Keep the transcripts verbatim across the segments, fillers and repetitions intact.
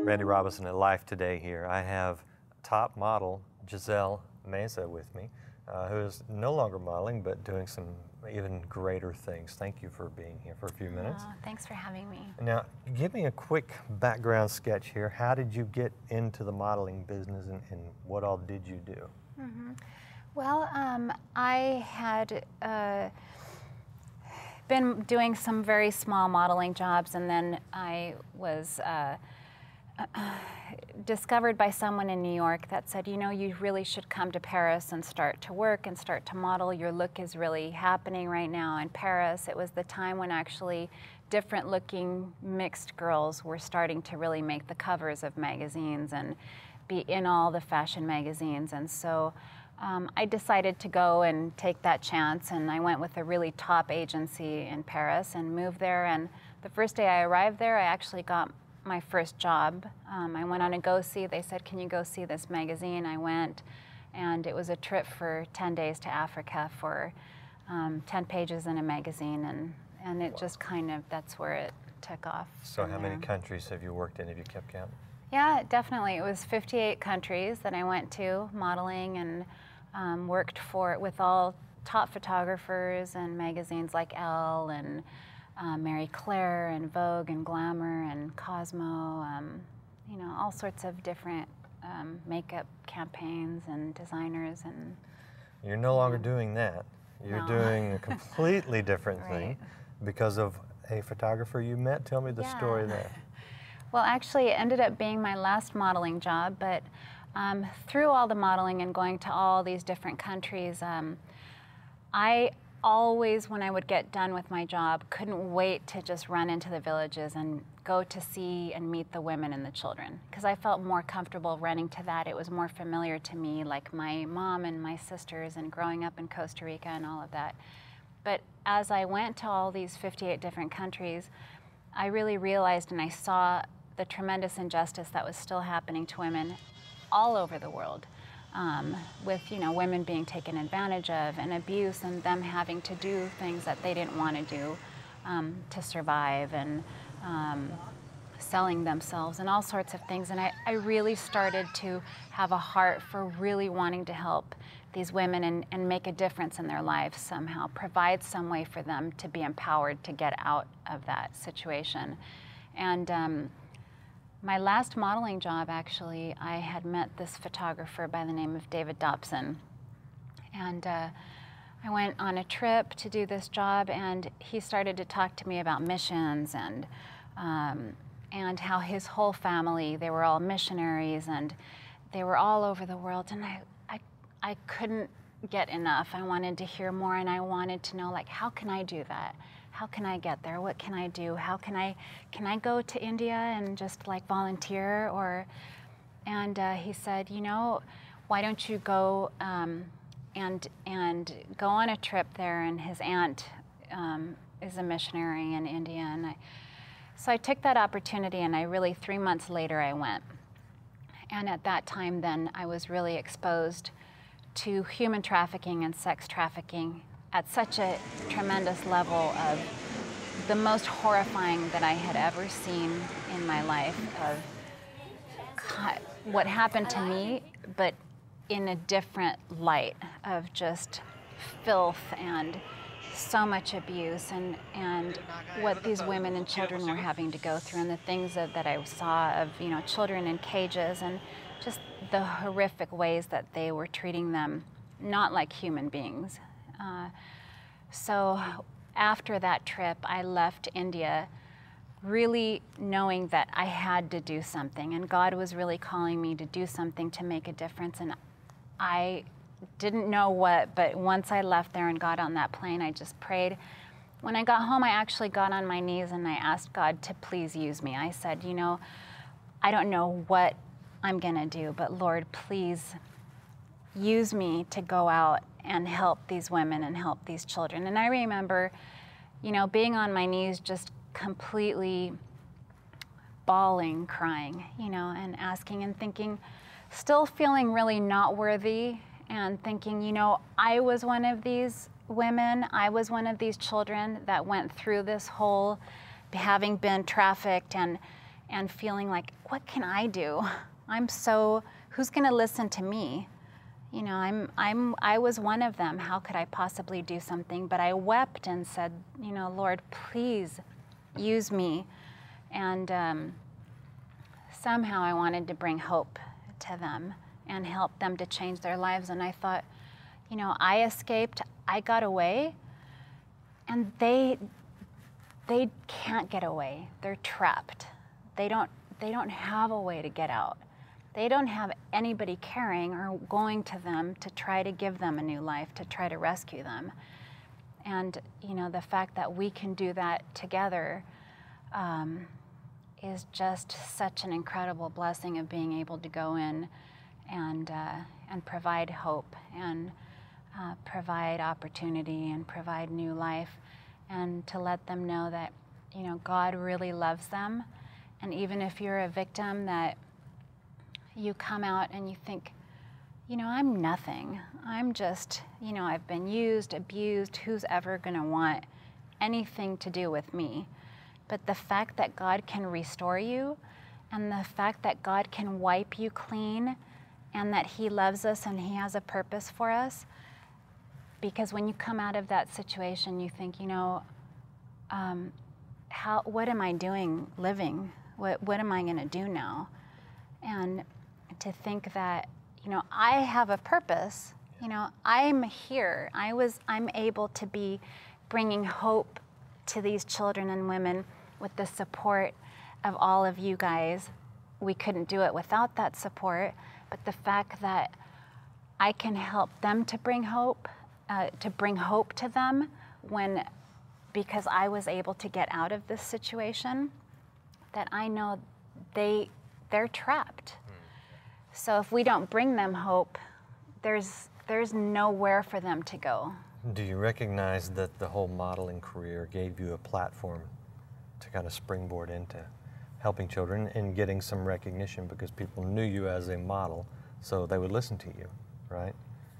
Randy Robinson at Life Today here. I have top model Giselle Meza with me, uh, who is no longer modeling but doing some even greater things. Thank you for being here for a few minutes. Oh, thanks for having me. Now, give me a quick background sketch here. How did you get into the modeling business, and, and what all did you do? Mm-hmm. Well, um, I had uh, been doing some very small modeling jobs, and then I was uh, uh, discovered by someone in New York that said, you know, you really should come to Paris and start to work and start to model. Your look is really happening right now in Paris. It was the time when actually different looking mixed girls were starting to really make the covers of magazines and be in all the fashion magazines. And so Um, I decided to go and take that chance, and I went with a really top agency in Paris and moved there. And the first day I arrived there, I actually got my first job. Um, I went on a go-see. They said, can you go see this magazine? I went, and it was a trip for ten days to Africa for um, ten pages in a magazine, and, and it wow. just kind of, that's where it took off. So how there. many countries have you worked in? Have you kept count? Yeah, definitely. It was fifty-eight countries that I went to modeling, and Um, worked for with all top photographers and magazines like Elle and uh, Marie Claire and Vogue and Glamour and Cosmo, um, you know, all sorts of different um, makeup campaigns and designers. And you're no longer doing that. You're no. doing a completely different Right. thing because of a photographer you met. Tell me the yeah. story there. Well, actually, it ended up being my last modeling job, but Um, through all the modeling and going to all these different countries, um, I always, when I would get done with my job, couldn't wait to just run into the villages and go to see and meet the women and the children, because I felt more comfortable running to that. It was more familiar to me, like my mom and my sisters and growing up in Costa Rica and all of that. But as I went to all these fifty-eight different countries, I really realized and I saw the tremendous injustice that was still happening to women all over the world, um, with you know women being taken advantage of and abuse, and them having to do things that they didn't want to do um, to survive, and um, selling themselves and all sorts of things. And I, I really started to have a heart for really wanting to help these women and, and make a difference in their lives somehow, provide some way for them to be empowered to get out of that situation. And um, my last modeling job, actually, I had met this photographer by the name of David Dobson. And uh, I went on a trip to do this job, and he started to talk to me about missions and, um, and how his whole family, they were all missionaries, and they were all over the world. And I, I, I couldn't get enough. I wanted to hear more, and I wanted to know, like, how can I do that? How can I get there? What can I do? How can I, can I go to India and just like volunteer? Or, and uh, he said, you know, why don't you go um, and, and go on a trip there? And his aunt um, is a missionary in India. And I, so I took that opportunity, and I really, three months later, I went. And at that time then, I was really exposed to human trafficking and sex trafficking at such a tremendous level, of the most horrifying that I had ever seen in my life, of what happened to me, but in a different light, of just filth and so much abuse, and, and what these women and children were having to go through, and the things that, that I saw of, you know, children in cages, and just the horrific ways that they were treating them, not like human beings. Uh, so after that trip, I left India really knowing that I had to do something, and God was really calling me to do something to make a difference. And I didn't know what, but once I left there and got on that plane, I just prayed. When I got home, I actually got on my knees and I asked God to please use me. I said, you know, I don't know what I'm gonna do, but Lord, please use me to go out and help these women and help these children. And I remember, you know, being on my knees, just completely bawling, crying, you know, and asking and thinking, still feeling really not worthy, and thinking, you know, I was one of these women, I was one of these children that went through this whole having been trafficked, and and feeling like, what can I do? I'm so, who's going to listen to me? You know, I'm, I'm, I was one of them. How could I possibly do something? But I wept and said, you know, Lord, please use me. And um, somehow I wanted to bring hope to them and help them to change their lives. And I thought, you know, I escaped, I got away, and they, they can't get away. They're trapped. They don't, they don't have a way to get out. They don't have anybody caring or going to them to try to give them a new life, to try to rescue them. And, you know, the fact that we can do that together um, is just such an incredible blessing of being able to go in and, uh, and provide hope and uh, provide opportunity and provide new life, and to let them know that, you know, God really loves them. And even if you're a victim, that you come out and you think, you know, I'm nothing. I'm just, you know, I've been used, abused. Who's ever going to want anything to do with me? But the fact that God can restore you, and the fact that God can wipe you clean, and that He loves us and He has a purpose for us. Because when you come out of that situation, you think, you know, um, how, what am I doing living? What, what am I going to do now? And to think that, you know, I have a purpose. You know, I'm here. I was, I'm able to be bringing hope to these children and women with the support of all of you guys. We couldn't do it without that support, but the fact that I can help them to bring hope, uh, to bring hope to them when, because I was able to get out of this situation, that I know they, they're trapped. So if we don't bring them hope, there's, there's nowhere for them to go. Do you recognize that the whole modeling career gave you a platform to kind of springboard into helping children and getting some recognition, because people knew you as a model, so they would listen to you, right?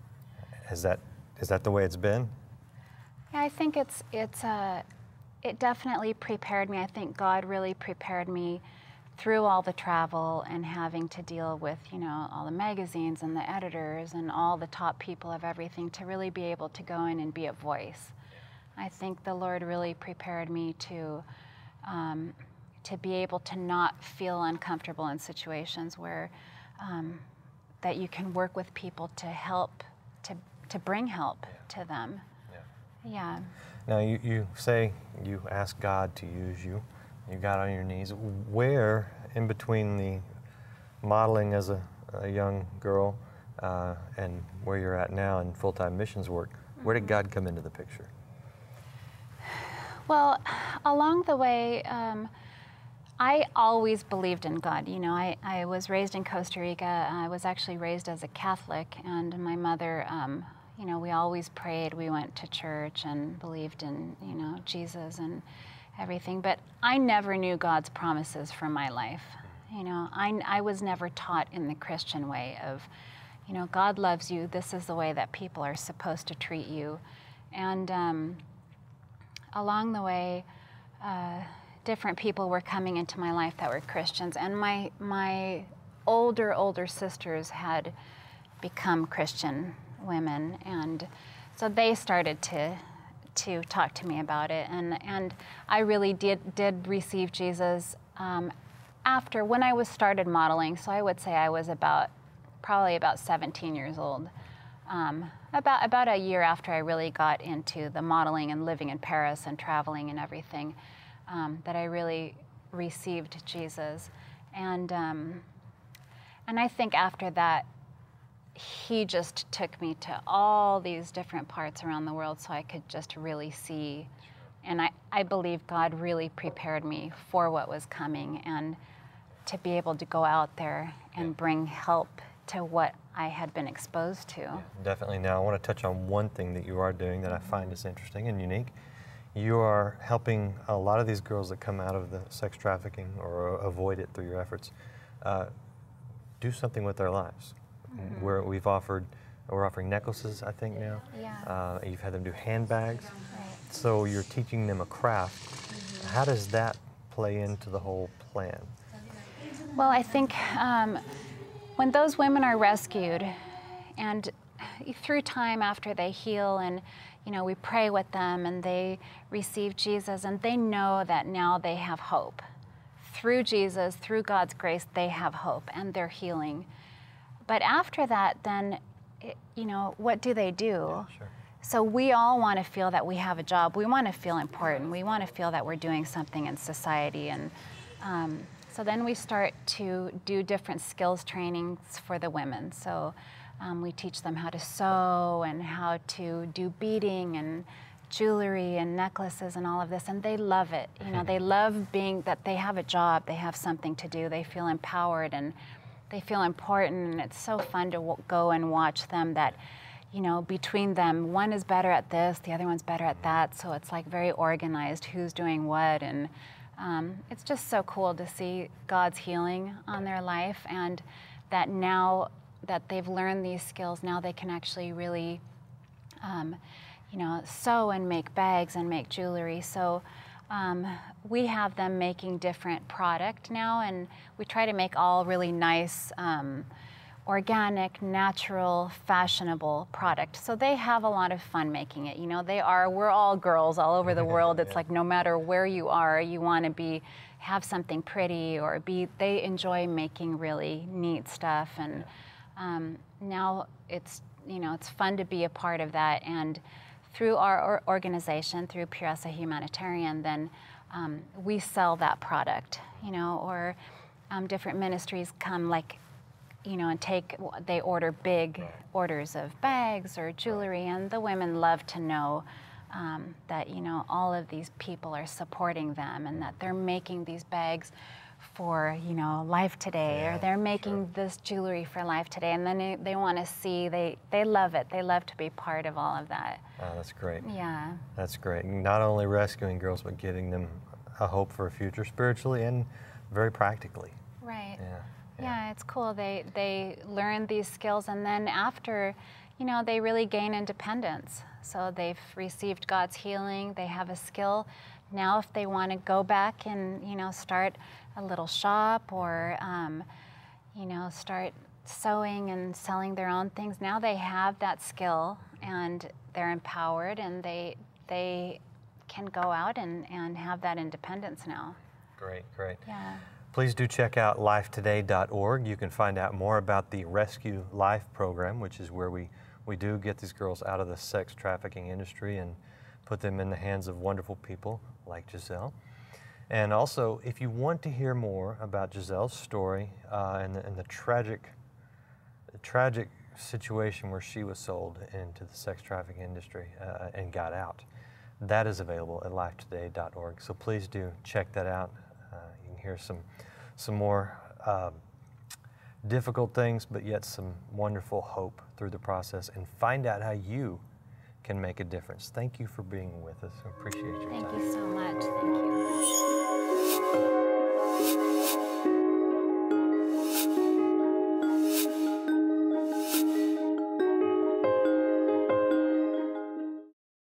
Is that, is that the way it's been? Yeah, I think it's, it's uh, it definitely prepared me. I think God really prepared me through all the travel and having to deal with, you know, all the magazines and the editors and all the top people of everything, to really be able to go in and be a voice. I think the Lord really prepared me to, um, to be able to not feel uncomfortable in situations where, um, that you can work with people to help, to, to bring help yeah. to them. Yeah. yeah. Now you, you say you asked God to use you. You got on your knees. Where, in between the modeling as a, a young girl uh, and where you're at now in full-time missions work, where did God come into the picture? Well, along the way, um, I always believed in God. You know, I, I was raised in Costa Rica. I was actually raised as a Catholic, and my mother, um, you know, we always prayed. We went to church and believed in, you know, Jesus and everything, but I never knew God's promises for my life. You know, I, I was never taught in the Christian way of, you know, God loves you, this is the way that people are supposed to treat you. And um, along the way, uh, different people were coming into my life that were Christians, and my, my older, older sisters had become Christian women, and so they started to to talk to me about it, and and I really did did receive Jesus um, after, when I was started modeling. So I would say I was about probably about seventeen years old, um, about about a year after I really got into the modeling and living in Paris and traveling and everything, um, that I really received Jesus, and um, and I think after that, He just took me to all these different parts around the world so I could just really see. And I, I believe God really prepared me for what was coming, and to be able to go out there and yeah. bring help to what I had been exposed to. Yeah, definitely. Now I want to touch on one thing that you are doing that I find is interesting and unique. You are helping a lot of these girls that come out of the sex trafficking or avoid it through your efforts uh, do something with their lives. Mm-hmm. Where we've offered, we're offering necklaces, I think now. Yeah. Uh, you've had them do handbags. Right. So you're teaching them a craft. Mm-hmm. How does that play into the whole plan? Well, I think um, when those women are rescued, and through time after they heal, and you know, we pray with them and they receive Jesus, and they know that now they have hope. Through Jesus, through God's grace, they have hope and they're healing. But after that, then, it, you know, what do they do? Yeah, sure. So we all want to feel that we have a job. We want to feel important. We want to feel that we're doing something in society. And um, so then we start to do different skills trainings for the women. So um, we teach them how to sew and how to do beading and jewelry and necklaces and all of this, and they love it. You know, they love being that they have a job, they have something to do, they feel empowered and they feel important, and it's so fun to w go and watch them that, you know, between them, one is better at this, the other one's better at that, so it's like very organized, who's doing what, and um, it's just so cool to see God's healing on their life, and that now that they've learned these skills, now they can actually really um, you know, sew and make bags and make jewelry. So um, we have them making different product now, and we try to make all really nice, um, organic, natural, fashionable product. So they have a lot of fun making it. You know, they are, we're all girls all over the world. It's yeah. like no matter where you are, you want to be, have something pretty or be, they enjoy making really neat stuff. And um, now it's, you know, it's fun to be a part of that. And through our organization, through Pureza Humanitarian, then um, we sell that product, you know, or um, different ministries come like, you know, and take, they order big orders of bags or jewelry, and the women love to know um, that, you know, all of these people are supporting them and that they're making these bags for, you know, Life Today, yeah, or they're making sure. this jewelry for Life Today, and then they, they want to see, they, they love it. They love to be part of all of that. Oh, that's great. Yeah. That's great. Not only rescuing girls, but getting them a hope for a future spiritually and very practically. Right. Yeah. Yeah, yeah. it's cool. They, they learn these skills, and then after, you know, they really gain independence. So they've received God's healing. They have a skill. Now if they want to go back and, you know, start a little shop or, um, you know, start sewing and selling their own things, now they have that skill and they're empowered, and they, they can go out and, and have that independence now. Great, great. Yeah. Please do check out life today dot org. You can find out more about the Rescue Life program, which is where we, we do get these girls out of the sex trafficking industry and put them in the hands of wonderful people like Giselle. And also, if you want to hear more about Giselle's story uh, and, the, and the tragic, the tragic situation where she was sold into the sex trafficking industry uh, and got out, that is available at life today dot org. So please do check that out. Uh, you can hear some, some more uh, difficult things, but yet some wonderful hope through the process, and find out how you can make a difference. Thank you for being with us. I appreciate your Thank time. you so much. Thank you.